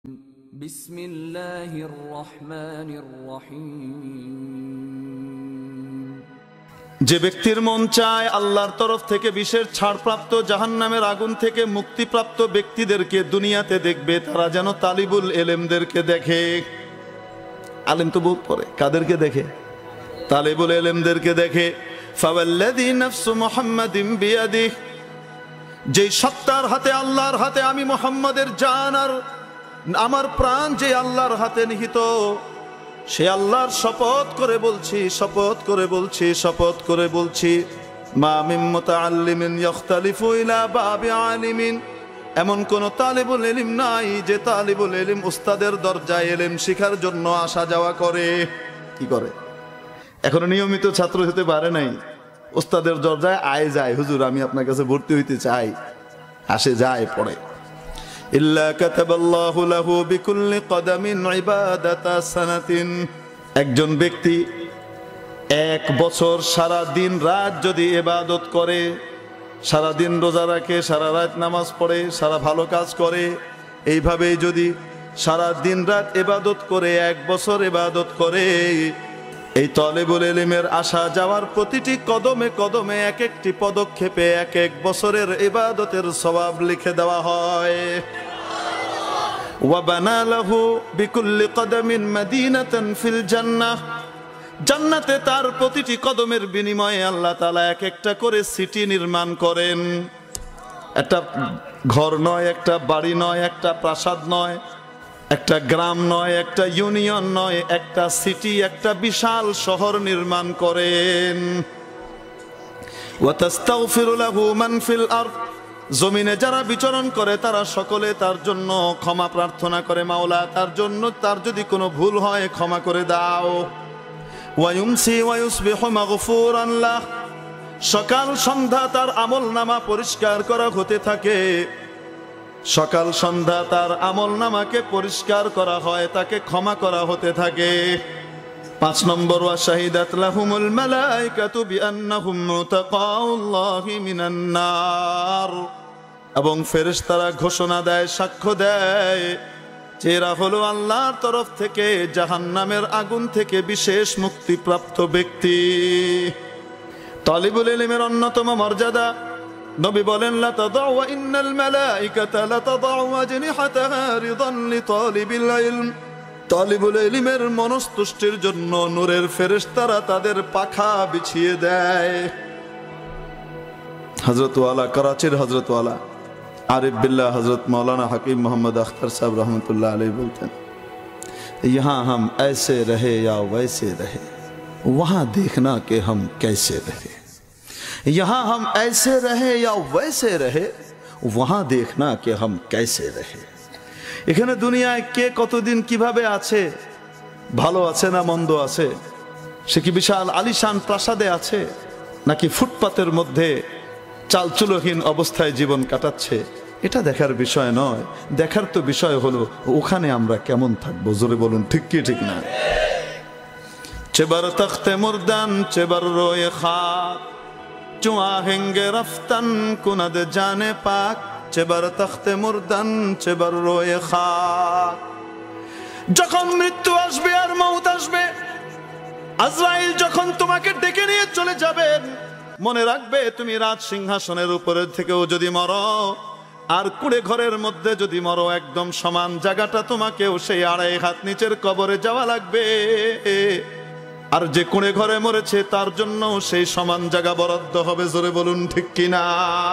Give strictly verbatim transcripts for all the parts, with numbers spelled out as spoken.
বিসমিল্লাহির রহমানির রহিম। যে ব্যক্তির মন চায় আল্লাহর তরফ থেকে বিশেষ ছাড়প্রাপ্ত জাহান্নামের আগুন থেকে মুক্তিপ্রাপ্ত ব্যক্তিদেরকে দুনিয়াতে দেখবে, তারা যেন তালিবুল এলেমদেরকে দেখে। আলেম তো বহুত পরে, কাদেরকে দেখে? তালিবুল এলেমদেরকে দেখে। ফাওয়াল্লাযী নাফসু মুহাম্মাদিন বিয়াদিহি, যেই সত্তার হাতে, আল্লাহর হাতে আমি মুহাম্মাদের জান আর আমার প্রাণ যে আল্লাহর হাতে নিহিত, সে আল্লাহর শপথ করে বলছি, শপথ করে বলছি, শপথ করে বলছি, মা মিন মুতাআল্লিমিন ইখতালিফু ইলা বাবি আলিমিন, এমন কোন তালিবুল ইলম নাই যে তালিবুল ইলম উস্তাদের দরজায় ইলম শিখার জন্য আসা যাওয়া করে। কি করে? এখনো নিয়মিত ছাত্র হতে পারে নাই, উস্তাদের দরজায় আয় যায়, হুজুর আমি আপনার কাছে ভর্তি হইতে চাই, আসে যায় পড়ে। ইল্লা কাতাবাল্লাহু লাহু বিকুল্লি কদামিন ইবাদাতা সানাতিন, একজন ব্যক্তি এক বছর সারা দিন রাত যদি ইবাদত করে, সারা দিন রোজা রাখে, সারা রাত নামাজ পড়ে, সারা ভালো কাজ করে, এইভাবেই যদি সারা দিন রাত ইবাদত করে, এক বছর ইবাদত করে, এই তালিবুল ইলমের আসা যাওয়ার প্রতিটি কদমে কদমে এক একটি পদক্ষেপে এক এক বছরের ইবাদতের সওয়াব লিখে দেওয়া হয়। ওয়া বানা লাহু বিকুল্লি কদামিন মাদিনাতান ফিল জান্নাহ, জান্নাতে তার প্রতিটি কদমের বিনিময়ে আল্লাহ তাআলা এক একটা করে সিটি নির্মাণ করেন। একটা ঘর নয়, একটা বাড়ি নয়, একটা প্রাসাদ নয়, একটা গ্রাম নয়, একটা ইউনিয়ন নয়, একটা সিটি, একটা বিশাল শহর নির্মাণ করেন। ওয়া তাস্তাগফিরু লাহু মান ফিল আরদ, জমিনে যারা বিচরণ করে তারা সকলে তার জন্য ক্ষমা প্রার্থনা করে, মাওলা তার জন্য, তার যদি কোনো ভুল হয় ক্ষমা করে দাও। ওয়া ইউমসি ওয়া ইউসবিহু মাগফুরান লাহ, সকাল সন্ধ্যা তার আমলনামা পরিষ্কার করা হতে থাকে, সকাল সন্ধ্যা তার আমলনামাকে পরিষ্কার করা হয়, তাকে ক্ষমা করা হতে থাকে। পাঁচ নম্বর, ওয়া শাহিদাত লাহুমুল মালাইকাতু বিআন্নাহুম মুতাকাউল্লাহি মিনান নার, এবং ফেরেশতারা ঘোষণা দেয়, সাক্ষ্য দেয় যে এরা হলো আল্লাহর তরফ থেকে জাহান্নামের আগুন থেকে বিশেষ মুক্তিপ্রাপ্ত ব্যক্তি। তালিবুল ইলমের অন্যতম মর্যাদা, নবী বলেন, লা তাদাউ ওয়া ইন্নাল মালাইকাতা লা তাদাউ আজনিহাতাহা রিদান লিতালিবিল ইলম, তালিবুল ইলমের মনস্তুষ্টির জন্য নূরের ফেরেশতারা তাদের পাখা বিছিয়ে দেয়। হযরত ওয়ালা, করাচির হযরত ওয়ালা আরিফ বিল্লাহ হযরত মৌলানা হাকিম মোহাম্মদ আখতার সাহেব রহমতুল্লাহ আলাইহি বলতেন, यहाँ हम ऐसे रहे या वैसे रहे, वहां देखना कि हम कैसे रहे, यहाँ हम ऐसे रहे या वैसे रहे, वहां देखना कि हम कैसे रहे। এখানে দুনিয়ায় কে কতদিন কিভাবে আছে, ভালো আছে না মন্দ আছে, সে কি বিশাল আলিশান প্রাসাদে আছে নাকি ফুটপাতের মধ্যে চালচুলোহীন অবস্থায় জীবন কাটাচ্ছে, এটা দেখার বিষয় নয়। দেখার তো বিষয় হলো ওখানে আমরা কেমন থাকবো। জোরে বলুন ঠিক কি ঠিক না? চেবার তখতে মুরদান চেবার রোয়ে খাক, চু আহেঙ্গে রফতান কুনাদ জানে পাক, চেবার তখতে মুরদান চেবার রোয়ে খাক। যখন মৃত্যু আসবে আর মউত আসবে, আজরাইল যখন তোমাকে ডেকে নিয়ে চলে যাবেন, মনে রাখবে তুমি রাজ সিংহাসনের উপরে থেকেও যদি মরো আর কুড়ে ঘরের মধ্যে যদি মরো, একদম সমান জায়গাটা তোমাকেও সেই আড়াই হাত নিচের কবরে যাওয়া লাগবে। আর যে কুড়ে ঘরে মরেছে তার জন্য সেই সমান জায়গা বরাদ্দ হবে। জোরে বলুন ঠিক কিনা?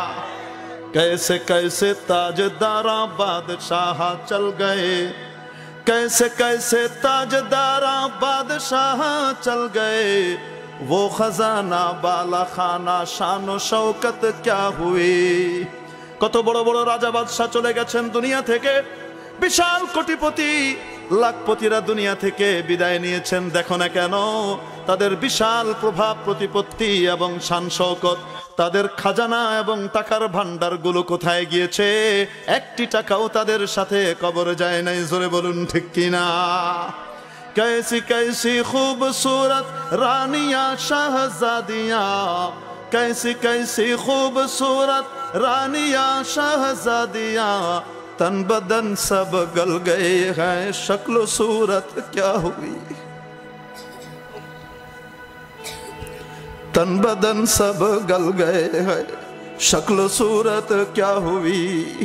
कैसे कैसे ताजदारा बादशाह चल गए, कैसे कैसे ताजदारा बादशाह चल गए, वो खजाना बाला खाना शान शौकत क्या हुई। কত বড় বড় রাজা বাদশাহ চলে গেছেন দুনিয়া থেকে, বিশাল কোটিপতি লাখপতিরা দুনিয়া থেকে বিদায় নিয়েছেন। দেখো না কেন তাদের বিশাল প্রভাব প্রতিপত্তি এবং শান শৌকত, তাদের খাজানা এবং টাকার ভান্ডারগুলো কোথায় গিয়েছে? একটি টাকাও তাদের সাথে কবরে যায় নাই। জোরে বলুন ঠিক কিনা? कैसी कैसी खूबसूरत रानियां शहजादियां, कैसी कैसी खूबसूरत रानियां शहजादियां, तन बदन सब गल गए हैं, शक्ल सूरत क्या हुई। तन बदन सब गल गए हैं, शक्ल सूरत क्या हुई।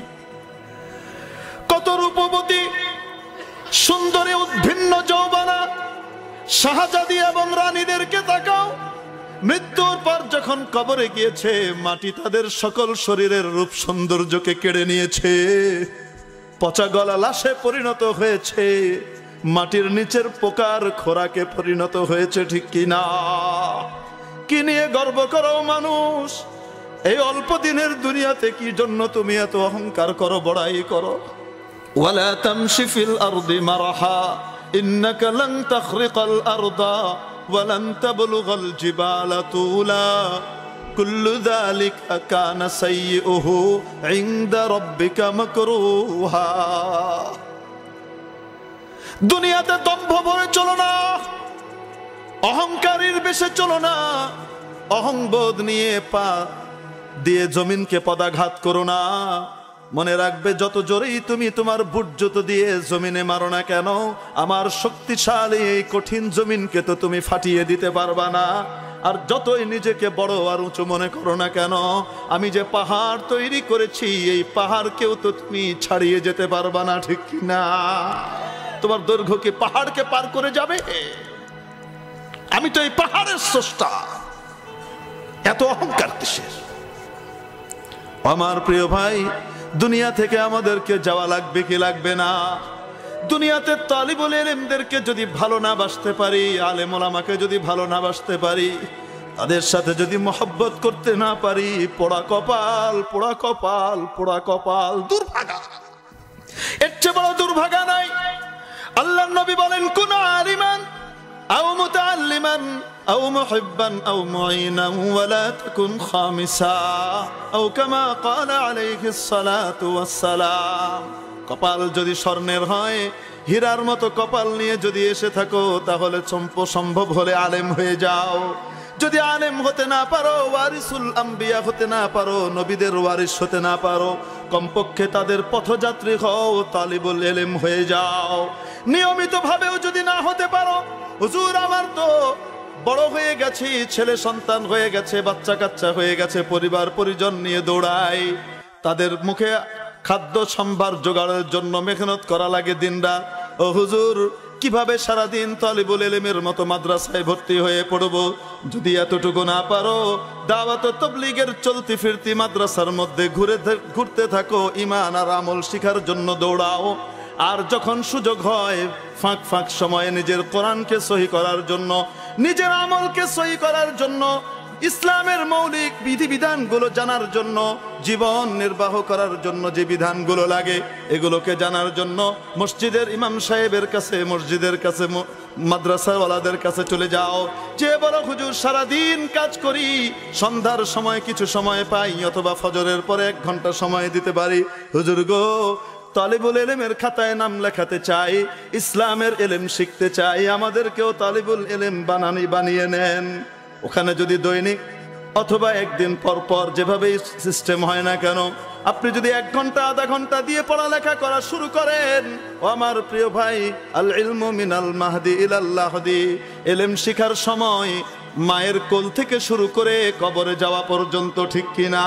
কত রূপবতী সুন্দরী উদ্ভিন্ন যৌবনা শাহজাদি এবং রানীদেরকে তাকাও, মৃত্যুর পর যখন কবরে গিয়েছে মাটি তাদের সকল শরীরের রূপ সৌন্দর্যকে কেড়ে নিয়েছে, পচা গলা লাশে পরিণত হয়েছে, মাটির নিচের পোকার খোরাকে পরিণত হয়েছে, ঠিক কিনা? কি নিয়ে গর্ব করো মানুষ? এই অল্প দিনের দুনিয়াতে কি জন্য তুমি এত অহংকার করো, বড়াই করো? ওয়ালা তামশি ফিল আরদি মারহা ইন্নাকা লান তাখরিকাল আরদা ওয়ালান তাবলুগাল জিবালা তুলা কুল্লু যালিকা কানা সাইয়্যুহু ইনদা রাব্বিকা মাকরুহা। দুনিয়াতে দম্ভ ভরে চলো না, অহংকারীর বেশে চলো না, অহংবোধ নিয়ে পা দিয়ে জমিনকে পদাঘাত করো না। মনে রাখবে, যত জোরেই তুমি তোমার বুট জুতো দিয়ে জমিনে মারো না কেন, আমার শক্তিশালী এই কঠিন জমিনকে তো তুমি ফাটিয়ে দিতে পারবা না। আর যতই নিজেকে বড় আর উঁচু মনে করো না কেন, আমি যে পাহাড় তৈরি করেছি এই পাহাড়কেও তো তুমি ছাড়িয়ে যেতে পারবা না, ঠিক কিনা? তোমার দৈর্ঘ্য কি পাহাড়কে পার করে যাবে? আমি তো এই পাহাড়ের স্রষ্টা, এত অহংকার কিসের? আমার প্রিয় ভাই, দুনিয়া থেকে আমাদেরকে যাওয়া লাগবে কি লাগবে না? দুনিয়াতে তালিবুল ইলমদেরকে যদি ভালো না বাসতে পারি, আলেম ওলামাকে যদি ভালো না বাসতে পারি, তাদের সাথে যদি মহব্বত করতে না পারি, পোড়া কপাল, পোড়া কপাল, পোড়া কপাল, দুর্ভাগা। এর চেয়ে বড় দুর্ভাগা নাই। আল্লাহর নবী বলেন, কুন আলিমান আও মুতাআল্লিমান আও মুহিব্বান আও মুঈনান ওয়ালা তাকুন খামিসা আও কামা ক্বালা আলাইহিস সালাতু ওয়াস সালাম। কপাল যদি স্বর্ণের হয়, হীরার মতো কপাল নিয়ে যদি এসে থাকো, তাহলে চম্প সম্ভব হলে আলেম হয়ে যাও। যদি আলেম হতে না পারো, ওয়ারিসুল আম্বিয়া হতে না পারো, নবীদের ওয়ারিস হতে না পারো, কমপক্ষে তাদের পথযাত্রী হও, তালিবুল ইলম হয়ে যাও। নিয়মিত ভাবেও যদি না হতে পারো, হুজুর আমার তো বড় হয়ে গেছি, ছেলে সন্তান হয়ে গেছে, বাচ্চা কাচ্চা হয়ে গেছে, পরিবার পরিজন নিয়ে দৌড়াই, তাদের মুখে খাদ্য সম্ভার জোগাড়ের জন্য মেহনত করা লাগে দিনরাত। ও হুজুর, কিভাবে সারাদিন তালিবুল ইলমের মতো মাদ্রাসায় ভর্তি হয়ে পড়বো? যদি এতটুকু না পারো, দাওয়াত ও তাবলীগের চলতি ফিরতি মাদ্রাসার মধ্যে ঘুরে ঘুরতে থাকো, ঈমান আর আমল শিখার জন্য দৌড়াও। আর যখন সুযোগ হয়, ফাঁক ফাঁক সময়ে নিজের কোরআনকে সহি করার জন্য, নিজের আমলকে সহি করার জন্য, ইসলামের মৌলিক বিধিবিধানগুলো জানার জন্য, জীবন নির্বাহ করার জন্য যে বিধানগুলো লাগে এগুলোকে জানার জন্য মসজিদের ইমাম সাহেবের কাছে, মসজিদের কাছে, মাদ্রাসাওয়ালাদের কাছে চলে যাও। যে বড় হুজুর সারাদিন কাজ করি, সন্ধ্যার সময় কিছু সময় পাই, অথবা ফজরের পরে এক ঘন্টা সময় দিতে পারি, হুজুর গো, তালিবুল ইলমের খাতায় নাম লেখাতে চাই, ইসলামের ইলম শিখতে চাই, আমাদেরকেও তালিবুল ইলম বানানি বানিয়ে নেন। ওখানে যদি দৈনিক অথবা একদিন পর পর, যেভাবেই সিস্টেম হয় না কেন, আপনি যদি এক ঘন্টা আধা ঘন্টা দিয়ে পড়ালেখা করা শুরু করেন, ও আমার প্রিয় ভাই, আল ইলমু মিনাল মাহদি ইলাল লাহদি, ইলম শিখার সময় মায়ের কোল থেকে শুরু করে কবরে যাওয়া পর্যন্ত, ঠিক কিনা?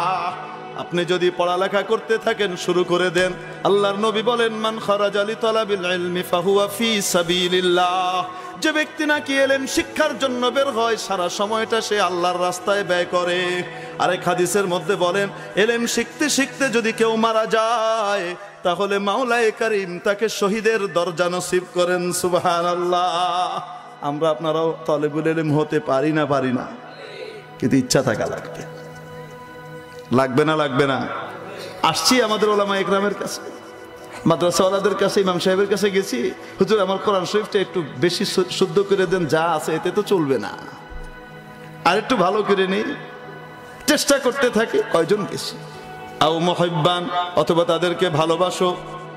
আপনি যদি পড়ালেখা করতে থাকেন, শুরু করে দেন। আল্লাহর নবী বলেন, মান খারাজা লি তালাবিল ইলমি ফাহুয়া ফি সাবিলিল্লাহ। যে ব্যক্তি নাকি ইলম শিক্ষার জন্য বের হয়, সারা সময়টা সে আল্লাহর রাস্তায় ব্যয় করে। আরেক হাদিসের মধ্যে বলেন, ইলম শিখতে শিখতে যদি কেউ মারা যায়, তাহলে মাওলায়ে কারীম তাকে শহীদের দরজা নসিব করেন। সুবহানাল্লাহ। আমরা আপনারাও তালিবুল ইলম হতে পারি না, পারি না, কিন্তু ইচ্ছা থাকা লাগবে। লাগবে না? লাগবে না? আসছি আমাদের ওলামা ইকরামের কাছে, মাদ্রাসাওয়ালাদের কাছে, ইমাম সাহেবের কাছে গেছি, হুজুর আমার কোরআন শরীফটা একটু বেশি শুদ্ধ করে দেন, যা আছে এতে তো চলবে না, আর একটু ভালো করে নেই। চেষ্টা করতে থাকি। কয়জন গেছি? আও মুহিব্বান, অথবা তাদেরকে ভালোবাসো।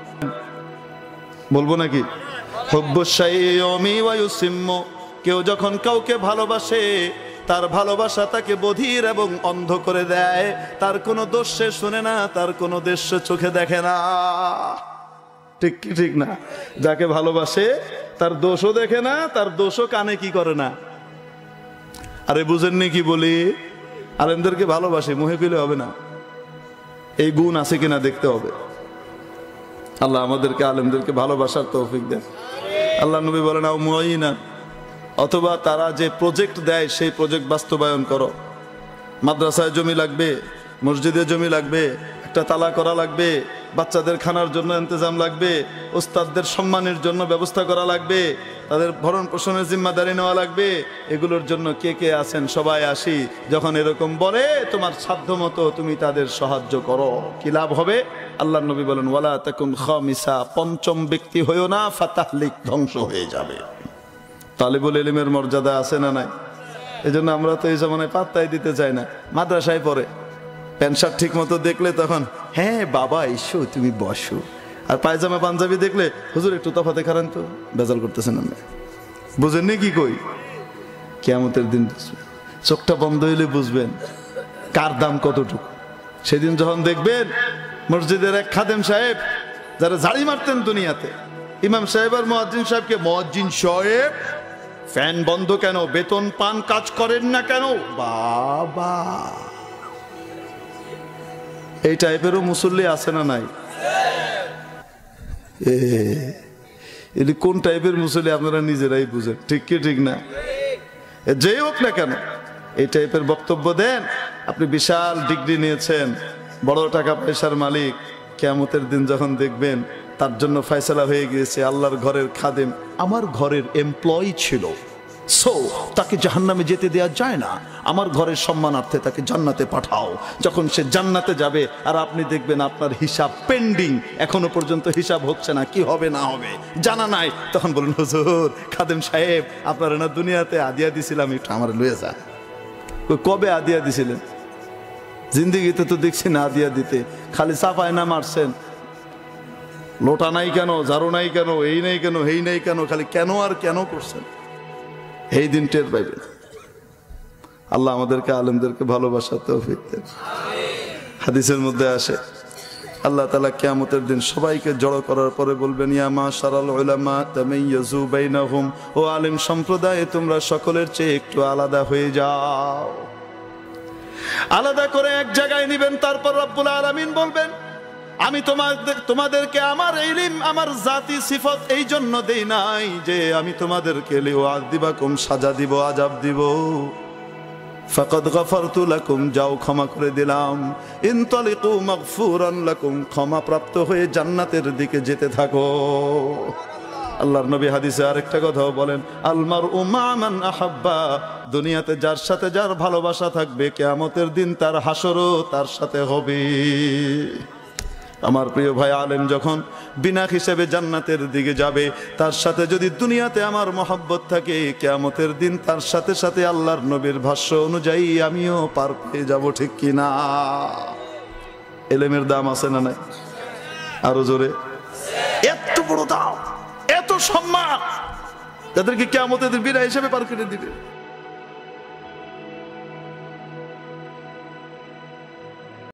বলবো নাকি? হুব্বুশ শাইয়ুমি ওয়া ইউসিম্মু, কেউ যখন কাউকে ভালোবাসে তার ভালোবাসা তাকে বধির এবং অন্ধ করে দেয়। তার কোনো দোষ সে শুনে না, তার কোনো দোষ সে চোখে দেখে না। ঠিক কি ঠিক না? যাকে ভালোবাসে তার দোষও দেখে না, তার দোষও কানে কি করে না। আরে বুঝেননি কি বলি? আলেমদেরকে ভালোবাসে, মুহে পেলে হবে না, এই গুণ আছে কিনা দেখতে হবে। আল্লাহ আমাদেরকে আলেমদেরকে ভালোবাসার তৌফিক দেন। আল্লাহ নবী বলেন আও মুআইনা, অথবা তারা যে প্রজেক্ট দেয় সেই প্রজেক্ট বাস্তবায়ন করো। মাদ্রাসায় জমি লাগবে, মসজিদে জমি লাগবে, একটা তালা করা লাগবে, বাচ্চাদের খানার জন্য ইন্তজাম লাগবে, ওস্তাদদের সম্মানের জন্য ব্যবস্থা করা লাগবে, তাদের ভরণ পোষণের জিম্মাদারি নেওয়া লাগবে। এগুলোর জন্য কে কে আছেন সবাই আসি। যখন এরকম বলে তোমার সাধ্য মতো তুমি তাদের সাহায্য করো, কি লাভ হবে? আল্লাহ নবী বলেন ওয়ালা তাকুন খামিসা, পঞ্চম ব্যক্তি হইও না, ফাতাহলিক, ধ্বংস হয়ে যাবে। তালিবুল ইলমের মর্যাদা আছে না নাই? এই জন্য আমরা তো এই জমানায় পাত্তাই দিতে চাই না। মাদ্রাসায় পড়ে প্যান্ট শার্ট ঠিক মতো দেখলে তখন হ্যাঁ বাবা এসো তুমি বসো, আর পায়জামা পাঞ্জাবি দেখলে হুজুর একটু তফাতে খারান তো, বেজাল করতেছেন আপনি। বুঝেননি কি কই? কিয়ামতের দিন চোখটা বন্ধ হইলে বুঝবেন কার দাম কতটুকু। সেদিন যখন দেখবেন মসজিদের এক খাদেম সাহেব যারা ঝাড়ি মারতেন দুনিয়াতে, ইমাম সাহেব আর মুয়াজ্জিন সাহেবকে, মুয়াজ্জিন সাহেব ফ্যান বন্ধ কেন, বেতন পান, কাজ করেন না কেন? বাবা, এই টাইপেরও মুসল্লি আছে না নাই? এটি কোন টাইপের মুসল্লি আপনারা নিজেরাই বুঝেন, ঠিক কি ঠিক না? যেই হোক না কেন এই টাইপের বক্তব্য দেন। আপনি বিশাল ডিগ্রি নিয়েছেন, বড় টাকা পয়সার মালিক, কিয়ামতের দিন যখন দেখবেন তার জন্য ফয়সালা হয়ে গিয়েছে আল্লাহর ঘরের খাদেম আমার ঘরের এমপ্লয়ি ছিল, সো তাকে জাহান্নামে যেতে দেওয়া যায় না, আমার ঘরের সম্মানার্থে তাকে জান্নাতে পাঠাও। যখন সে জান্নাতে যাবে আর আপনি দেখবেন আপনার হিসাব পেন্ডিং, এখনো পর্যন্ত হিসাব হচ্ছে না, কি হবে না হবে জানা নাই, তখন বলুন হুজুর খাদেম সাহেব আপনারা না দুনিয়াতে আদিয়া দিছিলাম, একটু আমার লয়ে যা। কবে আদিয়া দিছিলেন? জিন্দিগিতে তো দেখছি না আদিয়া দিতে, খালি চাপায় না মারছেন। লোটা নাই কেন, ঝাড়ু নাই কেন, এই নাই কেন, এই নাই কেন, খালি কেন আর কেন করছেন। এই দিন টের পাইবেন। আল্লাহ আমাদেরকে আলেমদেরকে ভালোবাসার তৌফিক দেন। হাদিসের মধ্যে আসে আল্লাহ তাআলা কিয়ামতের দিন সবাইকে জড়ো করার পরে বলবেন ইয়া মাশারাল উলামা তামাইয়াজু বাইনাহুম, ও আলেম সম্প্রদায় তোমরা সকলের চেয়ে একটু আলাদা হয়ে যাও। আলাদা করে এক জায়গায় নিবেন। তারপর রব্বুল আলামিন বলবেন আমি তোমাদের তোমাদেরকে আমার ইলম, আমার জাতি সিফত এই জন্য দেই নাই যে আমি তোমাদেরকে লিউআযিবাকুম, সাজা দিব, আযাব দিব। ফাকাদ গাফারতু লাকুম, যাও ক্ষমা করে দিলাম। ইনতালিকু মাগফুরান লাকুম, ক্ষমা প্রাপ্ত হয়ে জান্নাতের দিকে যেতে থাকো। আল্লাহর নবী হাদিসে আরেকটা কথাও বলেন আল মারউ মা মান আহাব্বা, দুনিয়াতে যার সাথে যার ভালোবাসা থাকবে কিয়ামতের দিন তার হাসরও তার সাথে হবে। আমার প্রিয় ভাই আলেম যখন বিনা হিসেবে জান্নাতের দিকে যাবে, তার সাথে যদি দুনিয়াতে আমার মহব্বত থাকে, কিয়ামতের দিন তার সাথে সাথে আল্লাহর নবীর ভাষ্য অনুযায়ী আমিও পার পেয়ে যাব, ঠিক কিনা? এলেমের দাম আছে না নাই? আরো জোরে। এত বড় দাম, এত সম্মান, যাদেরকে কিয়ামতের দিন বিনা হিসেবে পার করে দিবে।